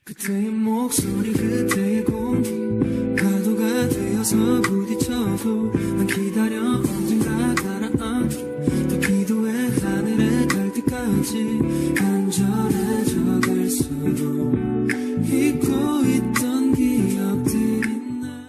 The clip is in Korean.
그때의 목소리 그때의 공기 파도가 되어서 부딪혀도 난 기다려 언젠가 가라앉기 더 기도해 하늘에 닿을 때까지